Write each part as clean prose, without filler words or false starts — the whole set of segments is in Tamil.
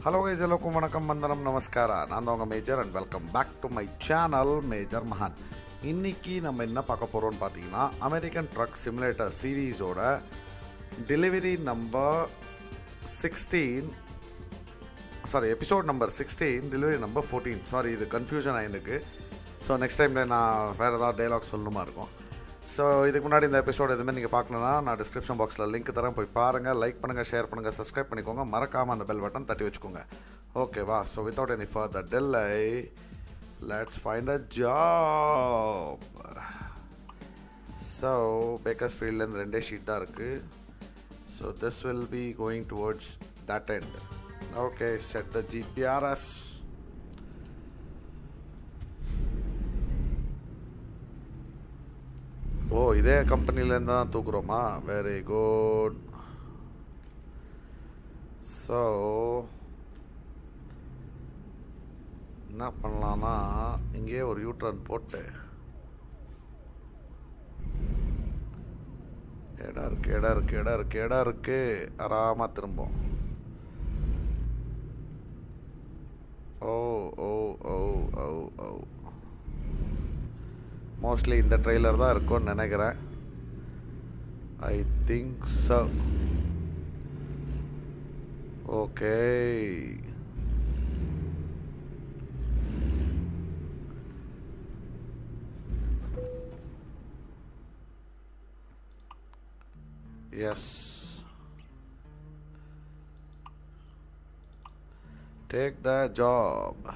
ஹலோ கைஸ், எல்லோருக்கும் வணக்கம், வந்தனம், நமஸ்காரா. நான் தான் உங்கள் Major and welcome back to my channel Major Mahan. இன்றைக்கி நம்ம என்ன பார்க்க போகிறோம்னு பார்த்தீங்கன்னா, அமெரிக்கன் ட்ரக் சிமுலேட்டர் சீரீஸோட delivery number 16, episode number 16, delivery number 14. இது கன்ஃபியூஷன் ஆகிருக்கு. ஸோ நெக்ஸ்ட் டைமில் நான் வேறு ஏதாவது டைலாக் சொல்லணுமா இருக்கும். ஸோ இதுக்கு முன்னாடி இந்த எபிசோட் எதுவுமே நீங்கள் பார்க்கணுன்னா நான் டிஸ்கிரிப்ஷன் பாக்ஸில் லிங்க் தரேன், போய் பாருங்கள், லைக் பண்ணுங்கள், ஷேர் பண்ணுங்கள், சப்ஸ்கிரைப் பண்ணிக்கோங்க, மறக்காமல் அந்த பெல் பட்டன் தட்டி வச்சுக்கோங்க. ஓகேவா? So without any further delay, let's find a job. So பேக்கர்ஸ்ஃபீல்ட்லேருந்து 2 ஷீட் தான் இருக்குது. So this will be going towards that end. Okay, set the GPRS. Oh, இதே கம்பெனிலேருந்து தான் தூக்குறோமா? Very good. ஸோ என்ன பண்ணலான்னா, இங்கேயே ஒரு யூட்ரன் போட்டு இடம் இருக்கு ஆறாமல் திரும்பும். ஓ ஓ ஓ ஓ ஓ மோஸ்ட்லி இந்த ட்ரெய்லர் தான் இருக்கும்னு நினைக்கிறேன். I think so. Okay, yes, take the job.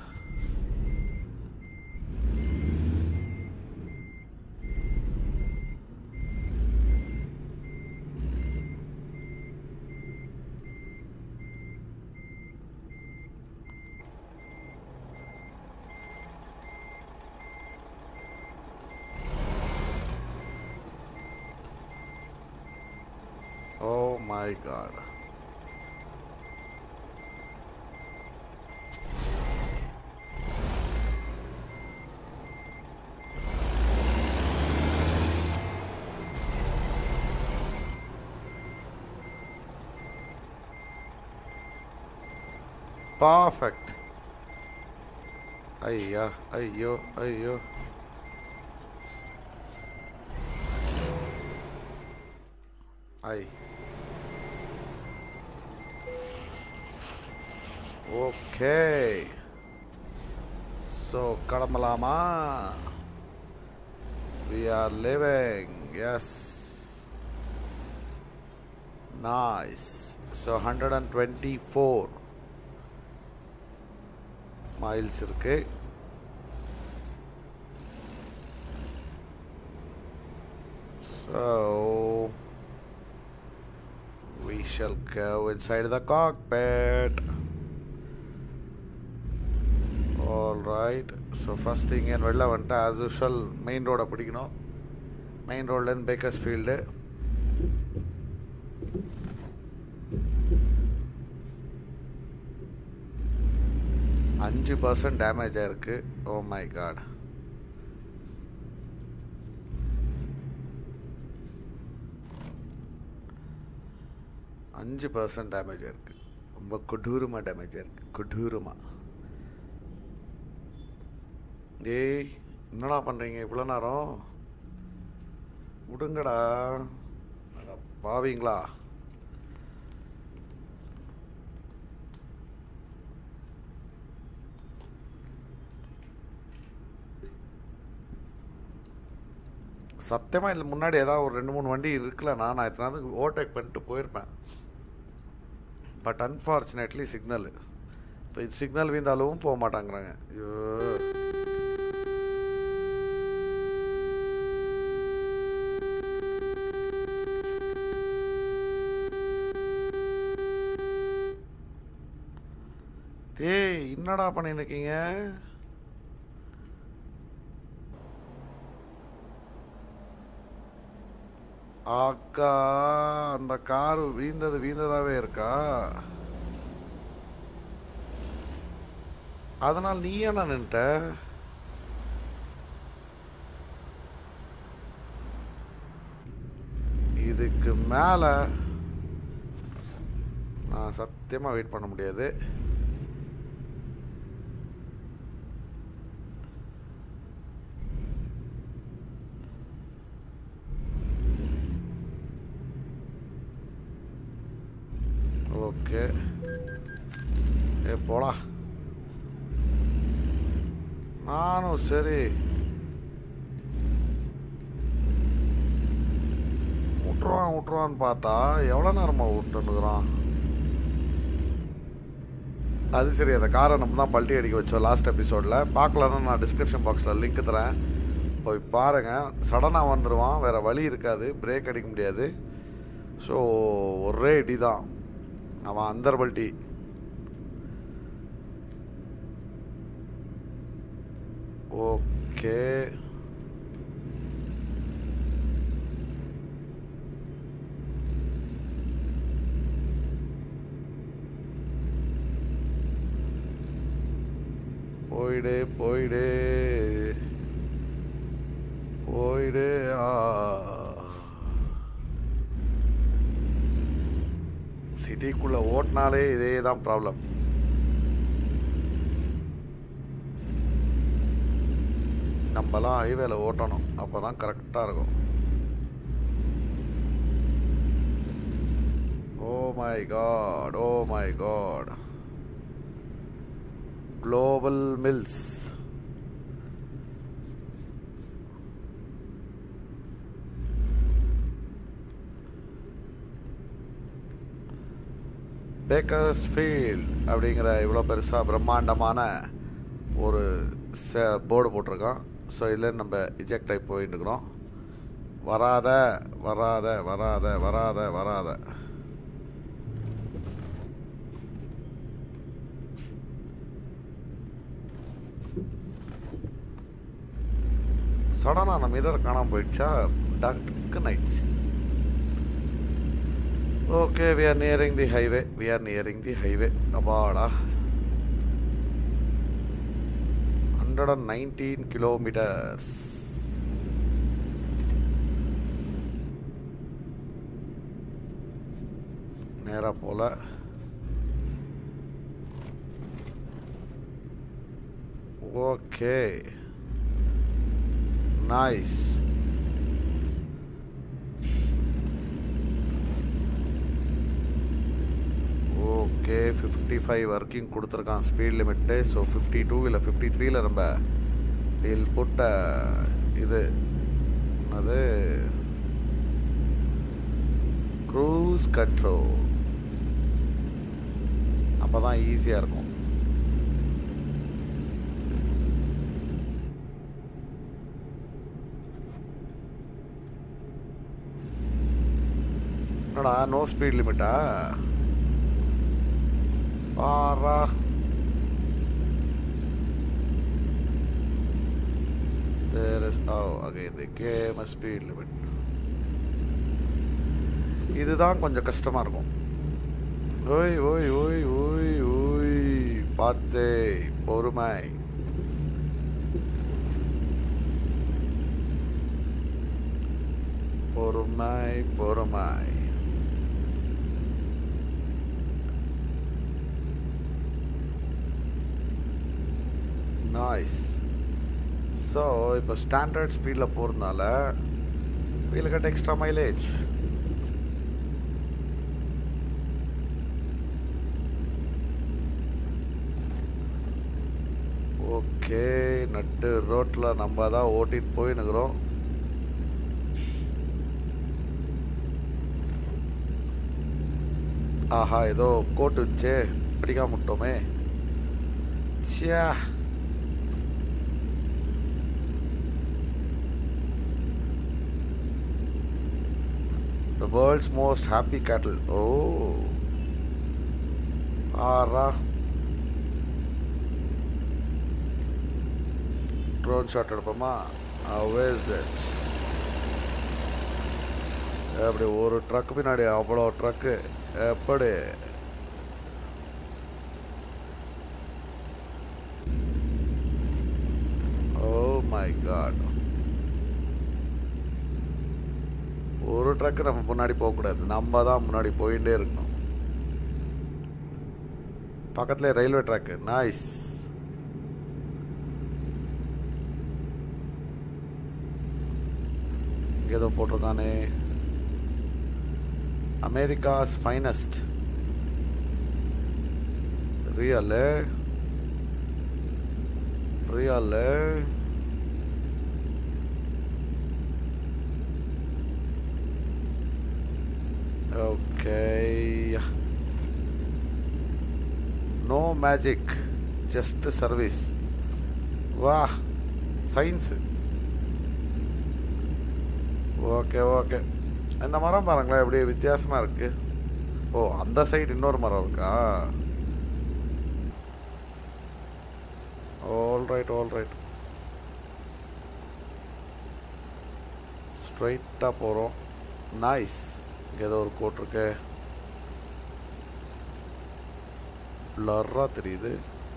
Oh my God. Perfect. ஐயோ ஐயோ ஐயோ. ஐ ஓகே, ஸோ கிளம்பலாமா? We are living. Yes, nice. So 124 miles இருக்கு. So we shall go inside the cockpit. Alright, so first thing in வெளில வந்துட்டு as usual மெயின் ரோடை பிடிக்கணும். மெயின் ரோட்லேருந்து பேக்கர்ஸ்ஃபீல்டு. $5% டேமேஜ் ஆயிருக்கு. ஓ மை காட். $5% டேமேஜ் ஆயிருக்கு. ரொம்ப கொடூரமாக டேமேஜ் ஆயிருக்கு, கொடூரமாக. ஏய், என்னடா பண்ணுறீங்க இவ்வளோ நேரம்? விடுங்கடா பாவீங்களா. சத்தியமாக இதில் முன்னாடி ஏதாவது ஒரு 2-3 வண்டி இருக்குல்லண்ணா, நான் எத்தனாவது ஓவர்டேக் பண்ணிட்டு போயிருப்பேன். பட் அன்ஃபார்ச்சுனேட்லி சிக்னல், இப்போ இது சிக்னல் வீழ்ந்தாலும் போக மாட்டாங்கிறாங்க. ஐயோ, ஏய் என்னடா பண்ணிருக்கீங்க? அக்கா, அந்த கார் வீழ்ந்ததாவே இருக்கா? அதனால் நீ என்ன நின்ட்ட? இதுக்கு மேலே நான் சத்தியமாக வெயிட் பண்ண முடியாது. ஏ போடா. நானும் சரி விட்டுருவான்னு பார்த்தா எவ்வளோ நேரமாக விட்டுன்னுக்குறான். அது சரி, அந்த காரை நம்ம தான் பல்ட்டி அடிக்க வச்சோம் லாஸ்ட் எபிசோடில். பார்க்கலன்னா நான் டிஸ்கிரிப்ஷன் பாக்ஸில் லிங்க் தரேன், போய் பாருங்கள். சடனாக வந்துடுவான், வேறு வழி இருக்காது, பிரேக் அடிக்க முடியாது. ஸோ ஒரே இடி தான், அவன் அந்தர் பல்ட்டி. ஓகே, போயிடு போயிடு போயிடு. சிட்டிக்குள்ளே ஓட்டினாலே இதே தான் ப்ராப்ளம். நம்மலாம் ஹைவேல ஓட்டணும், அப்போ தான் கரெக்டாக இருக்கும். Oh my God, oh my God. Global Mills. Bakersfield அப்படிங்கிற இவ்வளோ பெருசாக பிரம்மாண்டமான ஒரு போர்டு போட்டிருக்கான். ஸோ இதுலேருந்து நம்ம இஜெக்ட் ஆகி போயிட்டு இருக்கிறோம். வராத வராத வராத வராத வராத. சடனாக நம்ம இதர் காணாமல் போயிடுச்சா, டக்குன்னு ஆயிடுச்சு. Okay, we are nearing the highway, we are nearing the highway. அப்பாடா, 119 kilometers. நேராக போல. Okay, nice. ஓகே, 55 ஒர்க்கிங் கொடுத்துருக்கான் ஸ்பீட் லிமிட்டு. ஸோ 52 இல்லை 53ல் நம்ம வில் புட்ட இது அது க்ரூஸ் கண்ட்ரோல். அப்போ தான் ஈஸியாக இருக்கும். என்னடா நோ ஸ்பீட் லிமிட்டா? பாரா, there is again the game speed limit. இதுதான் கொஞ்சம் கஷ்டமாக இருக்கும். ஓய் ஓய் ஓய் ஓய் ஓய், பார்த்தே, பொறுமை. பொறுமை பொறுமை. நைஸ். ஸோ இப்போ ஸ்டாண்டர்ட் ஸ்பீடில் போகிறதுனால we'll get extra mileage. Okay, நட்டு ரோட்டில் நம்ம தான் ஓட்டின்னு போயின்னுக்குறோம். ஆஹா, ஏதோ கோட்டு இருந்துச்சே, பிடிக்காம விட்டோமே. சியா, the world's most happy cattle. Oh, ஆரா, ட்ரோன் ஷாட் எடுப்போமா? How is it? அப்படி ஒரு ட்ரக் பின்னாடி அவ்வளோ ட்ரக்கு எப்படி? Oh my God. ஒரு ட்ரக்கு நம்ம முன்னாடி போகக்கூடாது, நம்ம தான் முன்னாடி போயிட்டே இருக்கணும். பக்கத்துல ரயில்வே ட்ராக்கு. நைஸ். இங்கே ஏதோ போட்டிருக்கானே, America's finest. Real okay. No magic, just service. வா, சயின்ஸு. Okay okay. இந்த மரம் பாருங்களேன் எப்படி வித்தியாசமாக இருக்குது. ஓ, அந்த சைடு இன்னொரு மரம் இருக்கா? All right. ஸ்ட்ரைட்டாக போகிறோம். நைஸ். இங்கே ஏதோ ஒரு கோட் இருக்கு, பிளர்ராக தெரியுது.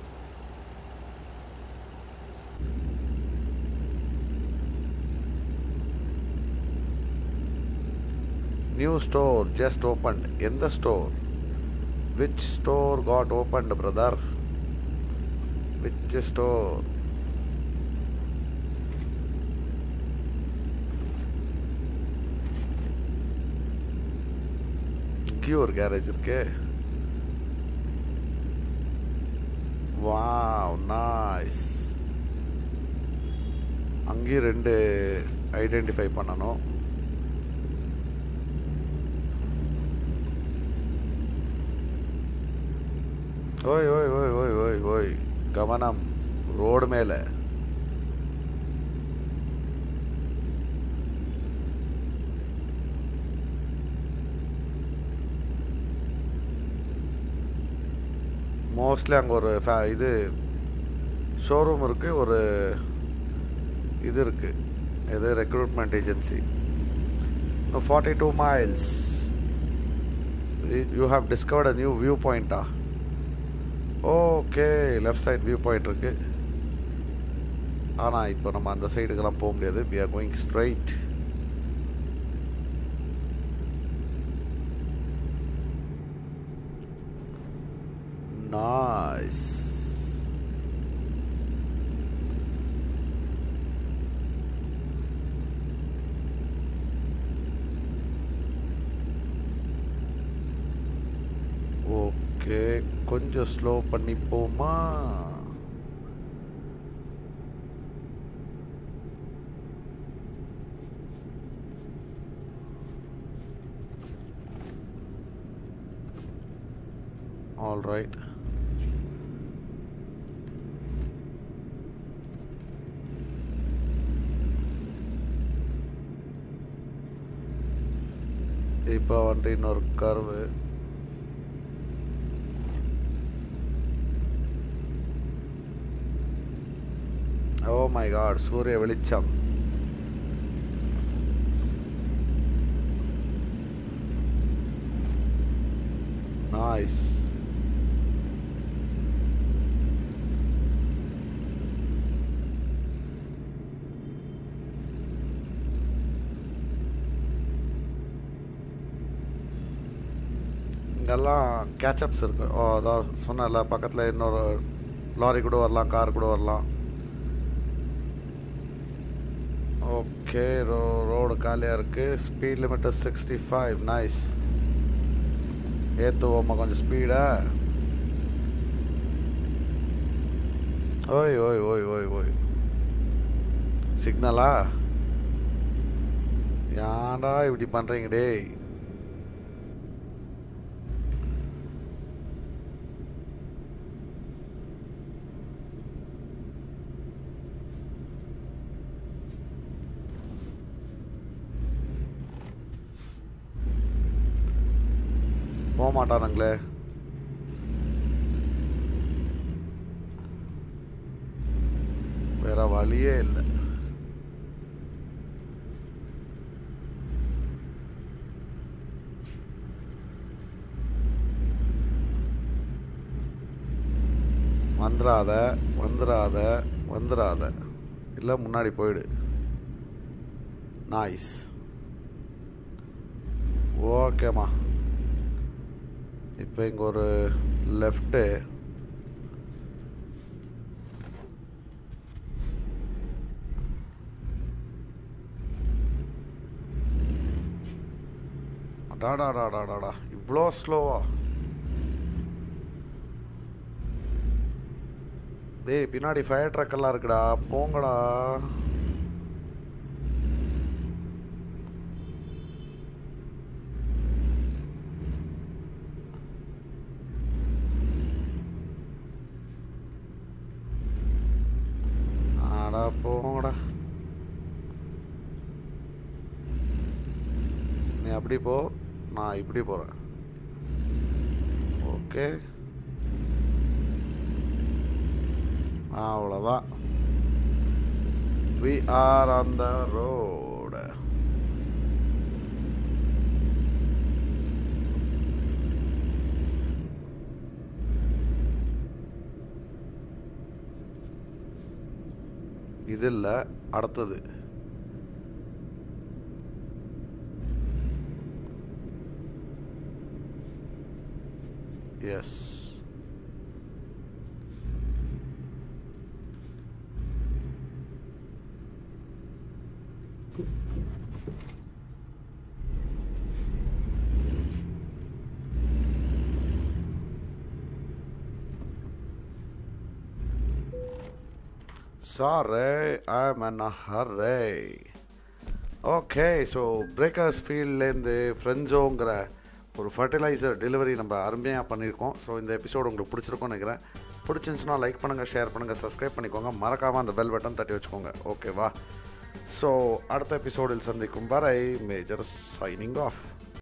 New store just opened. எந்த store? Which store got opened brother? Which store? இங்கே ஒரு கேரேஜ் இருக்கு. Wow, nice. அங்கேயும் 2 ஐடென்டிஃபை பண்ணணும். ஓய் ஓய் ஓய் ஓய் ஓய் ஓய், கவனம் ரோடு மேலே. மோஸ்ட்லி அங்கே ஒரு இது ஷோரூம் இருக்குது, ஒரு இது இருக்குது, இது recruitment agency. 42 miles. You have discovered a new viewpoint. Okay, left side viewpoint இருக்குது. ஆனால் இப்போ நம்ம அந்த சைடுக்கெல்லாம் போக முடியாது. we are going straight. Nice. Okay, கொஞ்சம் ஸ்லோ பண்ணி போமா? All right. இப்போ வந்துட்டு இன்னொரு கர்வு. ஓ மை காட், சூரிய வெளிச்சம். நைஸ். இங்கெல்லாம் கேட்சப்ஸ் இருக்கு. ஓ, அதான் சொன்னல, பக்கத்தில் இன்னொரு லாரி கூட வரலாம், கார் கூட வரலாம். ஓகே, ரோடு காலியாக இருக்குது. Speed limit 65. நைஸ். ஏற்றுவோமா கொஞ்சம் ஸ்பீடா? ஓய் ஓய் ஓய் ஓய் ஓய், சிக்னலா? ஏன்டா இப்படி பண்ணுறீங்க டேய்? போக மாட்டானுங்களே. வேற வழியே இல்லை. வந்துடாத இல்லை, முன்னாடி போயிடு. நைஸ். ஓகேம்மா. இப்போ இங்கே ஒரு லெஃப்ட்டு. டாடா இவ்வளோ ஸ்லோவா? டேய் பின்னாடி ஃபயர் ட்ரக் எல்லாம் இருக்குடா, போங்கடா. ஆடா போங்கடா. நீ அப்படி போ, நான் இப்படி போகிறேன். ஓகே, அவ்வளோதான். We are on the road. இது இல்லை, அடுத்தது. Yes, sorry, I'm in a hurry. Okay, so பிரேக்கர்ஸ் ஃபீல்ட்லேருந்து ஃப்ரெண்ட்ஸோங்கிற ஒரு ஃபர்டிலைசர் டெலிவரி நம்ம அருமையாக பண்ணியிருக்கோம். ஸோ இந்த எபிசோடு உங்களுக்கு பிடிச்சிருக்கோன்னு நினைக்கிறேன். பிடிச்சிருந்துச்சுன்னா லைக் பண்ணுங்கள், ஷேர் பண்ணுங்கள், சப்ஸ்கிரைப் பண்ணிக்கோங்க. மறக்காமல் அந்த பெல் பட்டன் தட்டி வச்சுக்கோங்க. ஓகேவா? ஸோ அடுத்த எபிசோடில் சந்திக்கும் வரை மேஜர் சைனிங் ஆஃப்.